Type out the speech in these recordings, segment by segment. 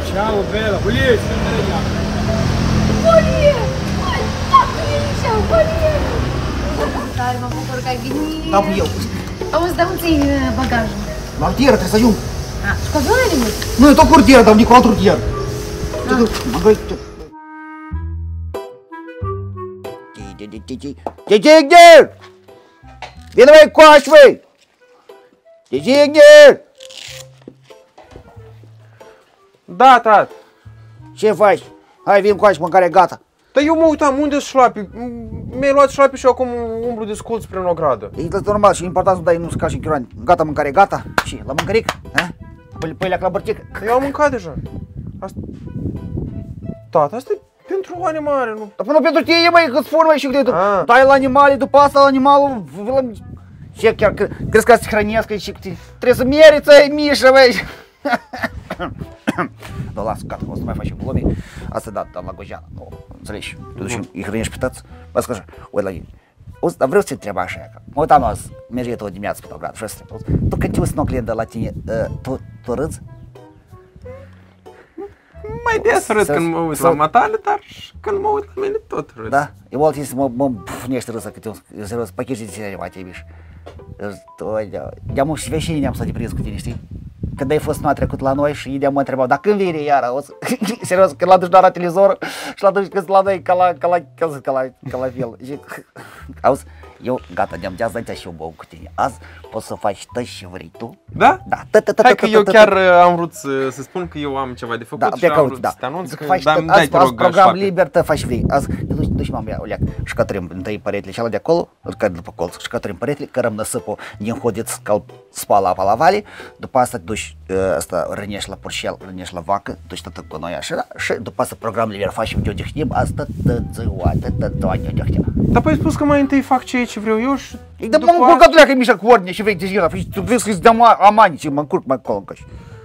Ciao bella, Police! Police! Hai, tată, Elisha, Police! Tare mă bucur că ai venit. Da, eu. Auzi, dar unde ții bagajul? La rutieră trebuie să ajung. Și cu avionul ai venit? Nu, e tot cu rutieră, dar nici cu altă rutieră. Gigner! Vine mai coași, băi! Gigner! Da, tată. Ce faci? Hai, vin coași, mâncare gata. Dar eu mă uitam, unde-s șlapi? Mi-ai luat șlapi și eu acum umblu de sculț prin ogradă. E normal și important să dai nu ca și în chiroani. Gata, mâncare gata? Și la mâncăric? Păi la bărcic? Eu am mâncat deja. Asta... Tată, asta e pentru animale, nu? Dar până pentru tine, măi, că-ți spun, măi, și câte dai la animale, după asta la animalul... Ce, chiar crezi că să-ți hrănesc și trebuie să meriți, ai mișă, măi! Da, lasă, gata, o să mai faci glume. Asta da, la Gojeana, nu, înțelegi? Tu duci, îi hrănești pe tăți, bă, așa, uite la ei. Dar vreau să te întreb așa, că mă uitam azi, merge tot dimineața pe ogradă, vreau să te întreb, tu când te uiți în oglindă la tine, tu râzi? Mai des râd când mă uit la matale, dar când mă uit la mine tot râd. Da? Eu alții să mă pufnește râsă câte un serios pachet de ține, mai te iubiși. De-am și veșinii ne-am să te prins cu tine, știi? Când ai fost noua trecut la noi și de-am mă întrebau, dar când vine iară? Serios, când l-a dus doar la televizor și l-a dus la noi ca la fel. Auzi, eu gata, de-am de azi înainte și eu bău cu tine. Azi poți să faci tot ce vrei tu. Da? Da. Hai că eu chiar am vrut să spun că eu am ceva de făcut și am vrut să te anunț că dai te rog program liber, te faci vrei. Azi te duci mama mea, uleac, și cătărim întâi păretele cealaltă de acolo, care după colț, și cătărim păretele, cărăm năsăpul din hodiț, spală apa la vale, după asta te duci, rănești la porșel, rănești la vacă, duci tot cu noi așa, și după asta program liber faci și odihnim, asta ziua, ne odihnim. Dar păi spus că mai întâi fac ce vreau eu și dar mă încurc că tu mișa cu ordine și vrei de zi, tu vrei să-ți dăm amani și mă încurc mai acolo încă.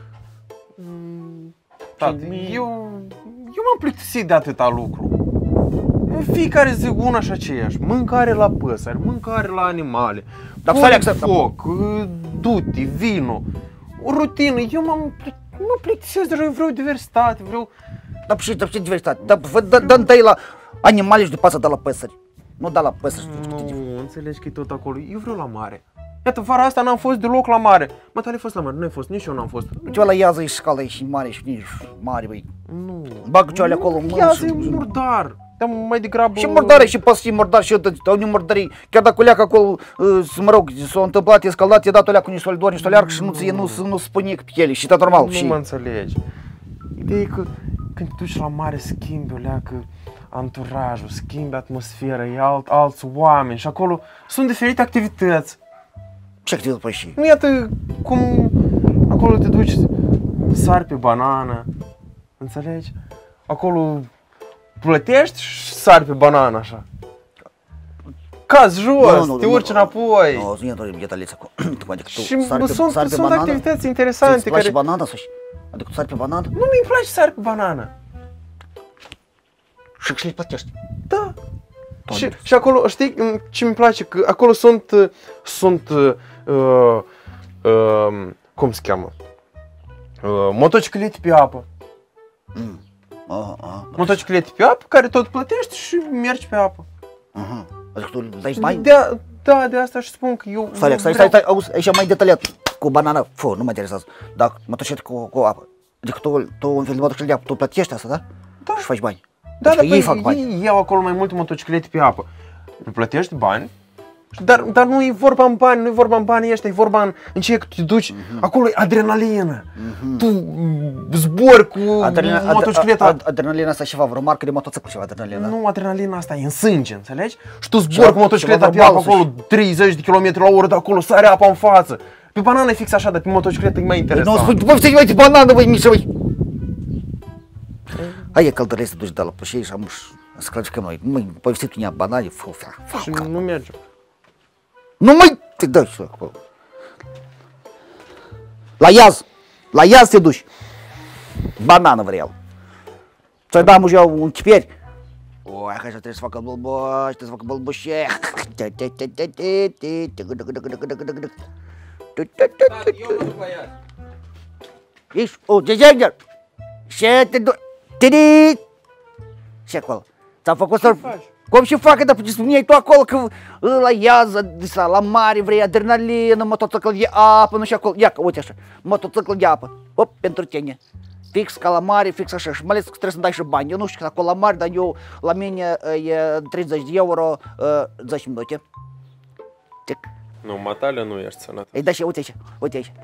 Tată, eu m-am plictisit de atâta lucru. În fiecare zi una și aceeași, mâncare la păsări, mâncare la animale, foc, du-te, vino, o rutină, eu mă plictisesc deja, eu vreau diversitate, vreau... Dar ce diversitate? Dă întâi la animale și după asta dă la păsări. Nu da la păsări. Nu, înțelegi că e tot acolo, eu vreau la mare. Iată, vara asta n-am fost deloc la mare. Mă, tale ai fost la mare, nu ai fost, nici eu n-am fost. Ceva la Iază e șcala, e și mare și nici mare, băi. Nu. Bagă ceva acolo în mână. Iază e murdar. Dar mai degrabă... Și murdare și poți fi murdar și eu, dar unii murdării, chiar dacă o leacă acolo, mă rog, s-a întâmplat, escaldat, i-a dat o leacă niște solidor, niște leargă și nu spune pe ele și tot normal. Nu mă înțelegi. Ideea e că când te duci la mare schimbi o leacă anturajul, schimbi atmosfera, e alți oameni și acolo sunt diferite activități. Ce activități păi și? Nu, iată cum acolo te duci, sari pe banană, înțelegi? Acolo plătești și sari pe banană așa. Cazi jos, te urci înapoi. Nu, nu intru în detaliți acolo. Și sunt activități interesante. Îți place banana sau? Adică tu sari pe banană? Nu mi-i place sari pe banană. Și le plătești? Da. Și acolo, știi ce mi place? Că acolo sunt cum se cheamă? Motociclete pe apă. Motociclete pe apă care tot plătești și mergi pe apă. Adică tu dai bani? Da, de asta și spun că eu... Stai, auzi, aici mai detaliat, cu banana, nu mă interesează, dar motociclete cu apă. Adică tu în fel de motociclete, tu plătești asta, da? Da. Și faci bani. Da, dar ei iau acolo mai multe motociclete pe apă. Plătești bani, dar nu e vorba în bani, nu e vorba în banii ăștia, e vorba în ce că tu te duci, acolo e adrenalină. Tu zbori cu motocicleta. Adrenalina asta e ceva, vreo marcă de motociclu ceva adrenalina. Nu, adrenalina asta e în sânge, înțelegi? Și tu zbori cu motocicleta pe apă acolo 30 de km la oră, de acolo sare apa în față. Pe banană e fix așa, dar pe motocicletă e mai interesant. Nu, spui, bă, mai de banană, băi, Mișa, băi. Hai, e căldărei să duci de la pășei și am să clarificăm noi. Măi, povestit cu ea banane, și nu merge. Nu mai te dă și acolo. La Iaz te duci. Banană vreau. Ți-ai dat mușea un chiperi. O, hai, trebuie să facă bălboși, trebuie să facă bălboșe. Ești, o, Gigner. Ce te duci? Tiri! Și acolo. Ți-am făcut să... Cum și facă, dar spuneai tu acolo că la iază, la mare vrei adrenalină, motocicl de apă, nu și acolo. Ia, uite așa, motocicl de apă. Op, pentru tine. Fix ca la mare, fix așa. Și mai ales că trebuie să dai și bani. Eu nu știu că acolo la mare, dar eu, la mine e 30 de euro, 10 minute. Tic. Nu, matale nu ești sănătos. Ei, da și uite aici, uite aici.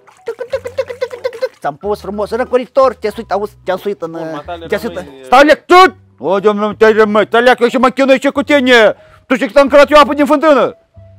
Ți-am pus frumos răcoritor, te-am suit, auzi, te-am suit în... Te-am suit... Stai, lec, tu! O, domnule, te-ai mă, stai, lec, eu și mă chinui și cu tine! Tu știi că ți-am cărat eu apă din fântână!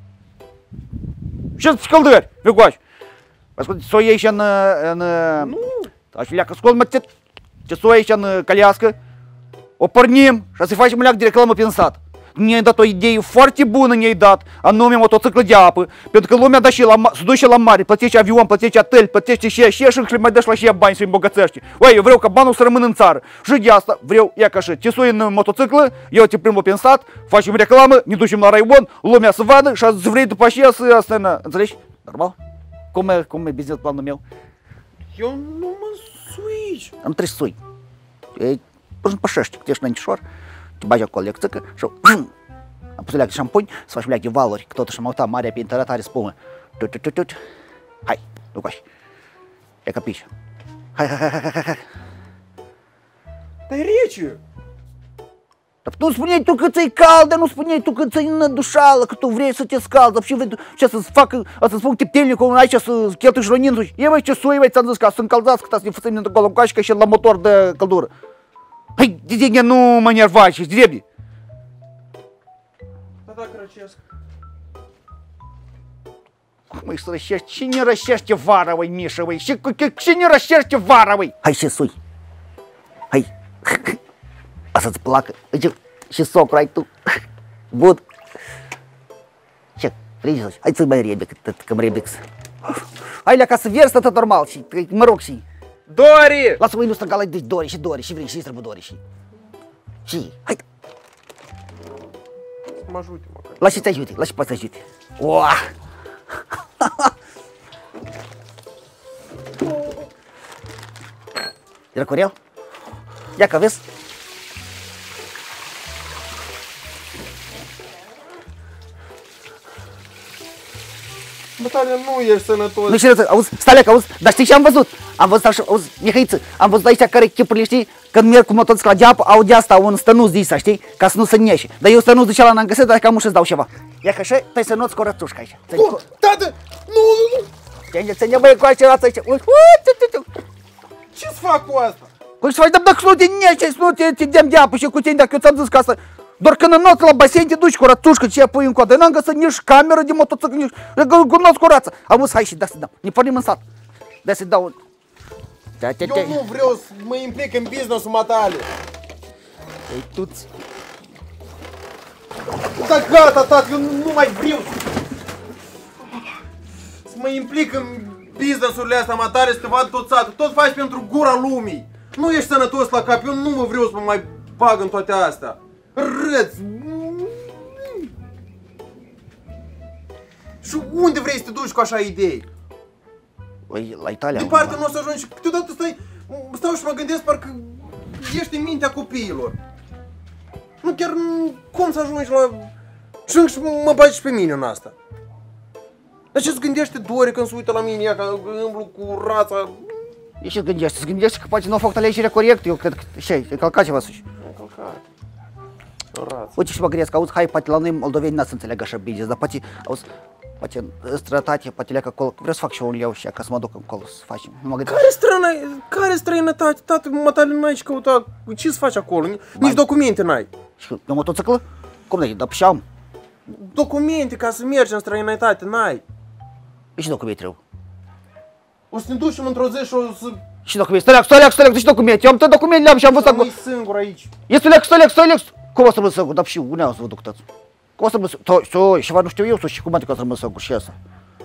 Ce-ți scăldări, Vigoaș? Ascultă, s-o iei și în... Nu! Așa, leacă, ascult, mă, ce s-o iei și în calească, o pornim și să-i facem leacă de reclamă prin sat. Ne-ai dat o idee foarte bună, ne-ai dat, anume motociclă de apă, pentru că lumea se duce la mare, plătește avion, plătește hotel, plătește și mai dă și la și bani să-i îmbogățești. Uai, eu vreau ca banul să rămână în țară. Și de asta vreau, ia ca așa, te sui în motociclă, eu te plimbă prin sat, facem reclamă, ne ducem la raion, lumea să vadă și azi vrei după aceea să asta, înțelegi? Normal? Cum e business planul meu? Eu nu mă sui. Am trebuie să sui. Ei, până pășești, că ești înaintișor, te bagi acolo lecțică și am pus leac de șampuni, să faci leac de valuri, că totuși am uitat marea pe internet are spumă. Tut. Hai, Lucaș. E capiș. Hai. Dar e rece. Dar nu spuneai tu că ți-i caldă, nu spuneai tu că ți-i înădușală, că tu vrei să te scaldă și vrei ce să-ți facă, să-ți spun tiptelnicul aici să cheltui și ronințul. E mai ce sui, mai ți-am zis ca să încălzați, că să ne fățim într-o coloncaș ca și la motor de căldură. Hai, de tine nu mă nerva și drept. Da, răcesc. Cum să rășești? Cine rășește vara, uai, Mișa, uai? Cine rășește vara, uai? Hai și sui. Hai. A să-ți placă. Uite, și socru ai tu. Bun. Ce? Vrei să hai să mai rebe, că mă rebex. Hai la ca să vierți tot normal și, mă rog, și... Dori! Lasă-mă ilustră gala de Dori și vrei și trebuie Dori și... Și, hai. Mă ajute, măcar. Lași să te ajute, lași să te ajute. Oa! Era Corel? Ia că vezi? Bătare, nu ești sănătos. Nu știu, auzi, stai leacă, auzi, dar știi ce am văzut? Am văzut așa, auzi, Mihăiță, am văzut aici care chipurile, știi, când merg cu motocicla de apă, au de asta un stănuț de asta, știi, ca să nu se neșe. Dar eu stănuț de cealaltă n-am găsit, dar cam să-ți dau ceva. Ia că așa, stai să nu-ți corățușca aici. Tată, nu! Ține băie cu altceva aici. Ce-ți fac cu asta? Cum să faci, dacă nu te neșe, să nu te dăm de apă și cu tine, dacă eu ți-am zis că asta... Doar când înoți la basen te duci cu rățușcă, ce pui în coadă, n-am găsit nici cameră de motocicl, nici înoți cu rața. Auzi, hai și da să dau, ne pornim în sat. Da să dau. Eu nu vreau să mă implic în business-ul matale. Ei, tu-ți... Da, gata, tată, eu nu mai vreau să mă implic în business-urile astea matale, să te vad tot satul. Tot faci pentru gura lumii. Nu ești sănătos la cap, eu nu mă vreau să mă mai bag în toate astea. Râți! Și unde vrei să te duci cu așa idei? Oi, la Italia. Departe nu o să ajungi, câteodată stau și mă gândesc parcă ești în mintea copiilor. Nu chiar cum să ajungi la... Și mă bagi și pe mine în asta. Dar ce-ți gândește Dori când se uită la mine, ea că îmblu cu rața? E ce gândește? Se gândește că poate nu au făcut alegerea corectă, eu cred că ce-ai, e calcat ceva sus. Uite și mă gândesc, auzi, hai, poate la noi moldoveni n-ați înțeleg așa bine, dar poate, auzi, poate în străinătate, poate leacă acolo, vreau să fac și un leu și ca să mă duc acolo să facem. Care străinătate? Tată, mătale n-ai ce căuta, ce să faci acolo? Nici documente n-ai. Și eu motociclă? Cum n-ai? Dar și am. Documente ca să mergi în străinătate, n-ai. E și documente trebuie. O să ne ducem într-o zi și o să... Și documente, stai leac, și documente, eu am tot documentele am și am văzut acolo. Să singur aici. Este leac. Cum o să rămân singur? Dar și unde o să vă duc tăți? Cum o să rămân singur? Ceva nu știu eu, și cum adică o să rămân singur și asta?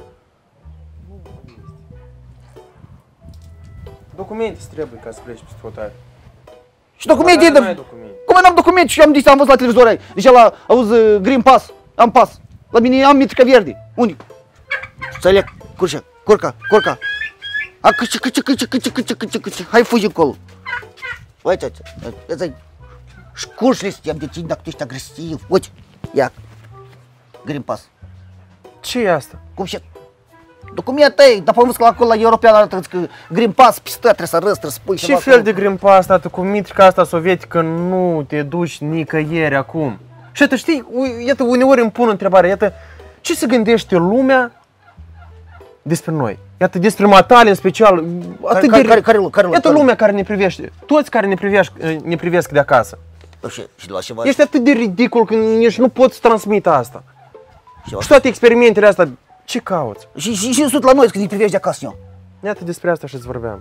Documente îți trebuie ca să pleci peste hotare. Și documente? Cum n-am documente și am zis, am văzut la televizor aici. Deci la, auzi, Green Pass, am pas. La mine am mitrica verde. Unde? Stai leac, curca. A, câce. Hai, fugi încolo. Uite, ăsta-i șcurș sistem de tine dacă tu ești agresiv. Uite, ia, Green Pass. Ce e asta? Cum și documente tăi, dar pământ că acolo la european arată că Green Pass, pistă, trebuie să răzi, trebuie să pui Ce fel de Green Pass, tată, cu mitrica asta sovietică nu te duci nicăieri acum? Și iată, știi, iată, uneori îmi pun întrebarea, iată, ce se gândește lumea despre noi? Iată, despre matale în special, atât iată lumea care ne privește, toți care ne privesc de acasă. Și la ceva. Ești atât de ridicol că nici nu poți transmite asta. Și toate experimentele astea, ce cauți? Și sunt la noi când îi privești de acasă, eu. Iată, despre asta și-ți vorbeam.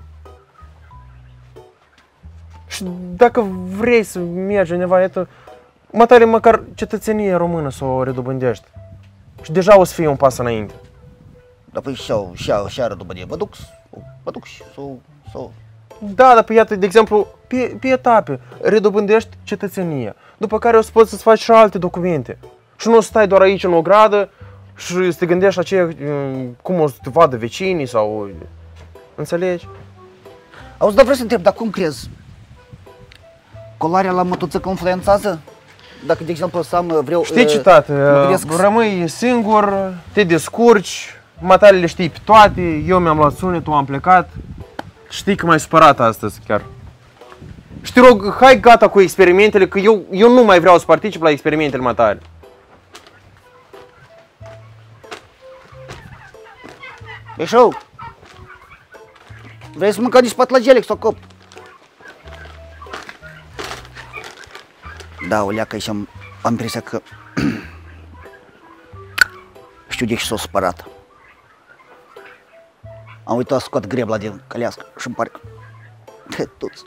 Și dacă vrei să mergi undeva, iată, matale măcar cetățenie română să o redobândești. Și deja o să fie un pas înainte. Dar păi și redobândie, mă duc și sau. Da, dar pe iată, de exemplu, pe etape, redobândești cetățenia. După care o să poți să-ți faci și alte documente. Și nu o să stai doar aici în ogradă și să te gândești la ce, cum o să te vadă vecinii sau... Înțelegi? Auzi, dar vreau să întreb, dar cum crezi? Colarea la motocicl influențează? Dacă, de exemplu, să vreau... Știi ce, tată, rămâi singur, te descurci, matalele știi pe toate, eu mi-am luat sunetul, am plecat. Știi că m-ai supărat astăzi chiar. Și te rog, hai gata cu experimentele, că eu nu mai vreau să particip la experimentele matale. Eșou! Vrei să mâncăm niște patlagele sau cop? Da, o leacă și am impresia că știu de ce s-o supărat. Am uitat să scot grebla din călească și îmi pare că toți.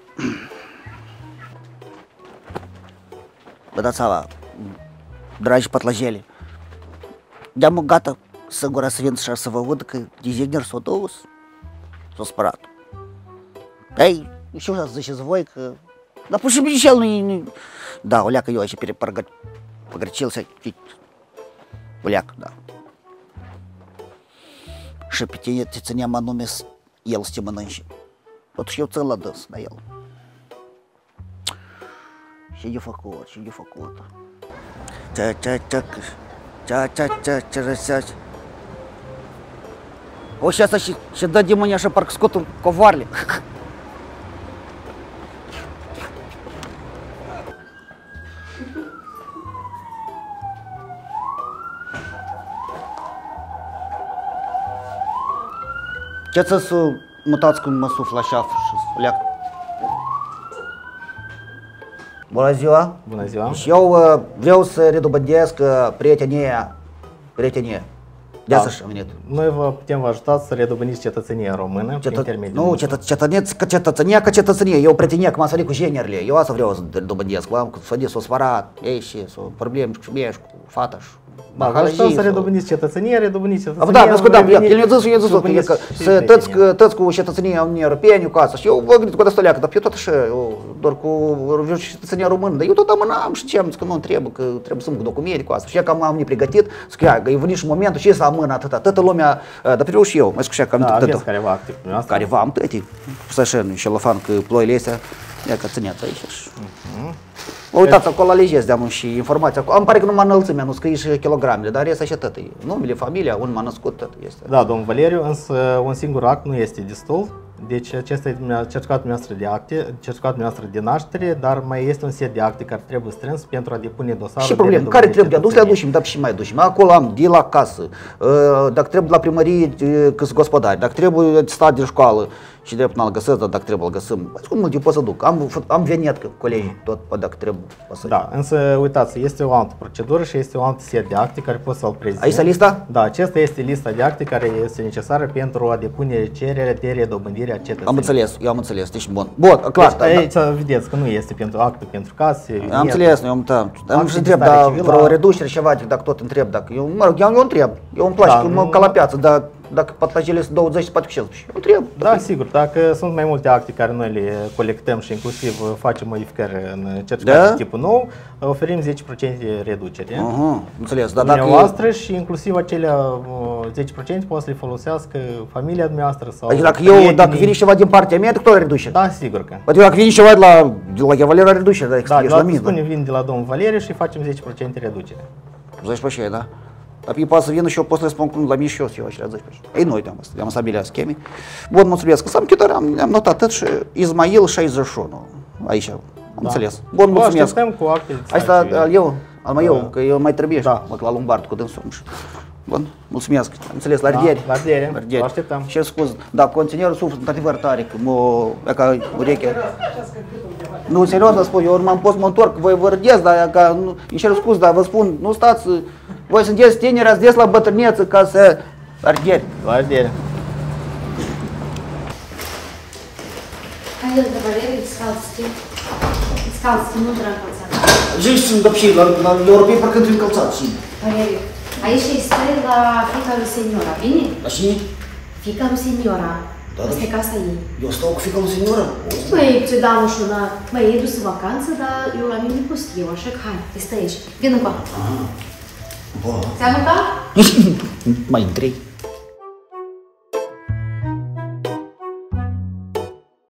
Vă dați seama, dragi patlajele, de-am gata singura să vin și să vă văd că designer s-a dus, s-a spărat. Ei, și eu să ziceți voi că... Dar pur și simplu și el nu-i... Da, o leacă eu aici pe păgrăcel să... O leacă, da. Și pe tine te țineam anume el să te mănânci. Totuși eu țin la dâns, la el. Și de făcut, și de făcut. Ce răseaci. O, și asta și dă de mâine așa, parcă scotul covoarele. Ce să mutați când mă suflă așa și leacă? Bună ziua! Bună ziua! Și eu vreau să redobândesc prietenie. De asta și am venit. Noi vă putem ajuta să redobândiți cetățenia română prin intermediul nostru. Cetățenia ca cetățenie. Eu prietenie, că m-am sărit cu generile. Eu asta vreau să redobândesc. M-am sărit, s-o spărat, ei și s-o probleme cu miești, cu fata și... Da, vă ajutăm să redobândiți cetățenia, Da, el mi-a zis că tăți cu cetățenia Uniunii Europene, cu asta. Și eu vă gândit cu asta leacă, dar eu tot așa, doar cu cetățenia română. Dar eu tot amânam și ce am zis că nu trebuie, că trebuie să-mi cu documente cu asta. Și că am nepregătit, zic că e venit și momentul și să amână atâta, toată lumea, dar vreau și eu, mai zic că am aveți careva activ cu asta? Careva am tăti, să așa, șelofan, că ploile astea, ia că țineați aici. Uitați, acolo alegeți de-am și informația. Îmi pare că numai înălțimea, nu scrie și kilogramele, dar este așa tot. Numele, familia, unde m-a născut, tot este. Da, domnul Valeriu, însă un singur act nu este destul. Deci acesta e certificatul noastră de acte, certificatul noastră de naștere, dar mai este un set de acte care trebuie strâns pentru a depune dosarul. Și probleme, care trebuie adus, le aducem, dar și mai aducem. Acolo am de la casă, dacă trebuie la primărie, că sunt gospodari, dacă trebuie stat de școală și drept n-l găsesc, dar dacă trebuie îl găsim, cum mult eu pot să duc. Am venit cu colegii, tot dacă trebuie. Da, însă uitați, este o altă procedură și este o altă set de acte care pot să-l prezint. Aici lista? Da, acesta este lista de acte care este necesară pentru a depune cererea de redobândire a cetățeniei. Am înțeles, eu am înțeles, deci bun. Bun, clar. Deci, aici vedeți că nu este pentru acte, pentru case. Am înțeles, eu am și întreb, dar vreo reducere ceva, dacă tot întreb, dacă eu întreb, eu îmi place, că mă ca la piață, dar dacă patlagele sunt 20, poate cu 16. Nu trebuie. Da, sigur, dacă sunt mai multe acte care noi le colectăm și inclusiv facem modificări în certificatul de tipul nou, oferim 10% reducere. Înțeles, dar dumneavoastră și inclusiv acelea 10% poate să le folosească familia dumneavoastră sau adică dacă vine ceva din partea mea, tot reduce. Da, sigur că. Adică dacă vine ceva de la Valera, reduce, dar Da, ești la mine. spune, vin de la domnul Valeriu și facem 10% reducere. 10%, da? Dar pe poate să vină și eu pot să răspund la mine și eu acelea 10%. Ei, noi am stabilit scheme. Bun, mulțumesc. Să am notat atât și Ismail 61. Aici, am înțeles. Bun, mulțumesc. Așteptăm cu actele. Asta al meu, că eu mai trebuie la Lombard cu dânsul. Bun, mulțumesc. Am înțeles, la ardiere. La ardiere, vă așteptăm. Și scuz, da, conținerul suflet, într-adevăr tare, că ca ureche. Nu, serios vă spun, eu m-am pus, mă întorc, voi vă râdeți, dar îmi cer scuz, dar vă spun, nu stați, voi sunteți tineri, ați des la bătrâneță ca să ardieri. La ardiere. Hai, de Valeriu, îți calți, nu trebuie încălțat. Zici să-mi dăpși, la europei parcă într-un încălțat, și. Valeriu, aici e stări la fiica lui Seniora, bine? La cine? Fiica lui Seniora. Asta e casa ei. Eu stau cu fiica lui Seniora? Băi, ce da, nu știu, băi, e dus în vacanță, dar eu la mine nu pot scriu, așa că hai, stai aici. Vin încoa. Bun. Ți-am mâncat? Mai întrei.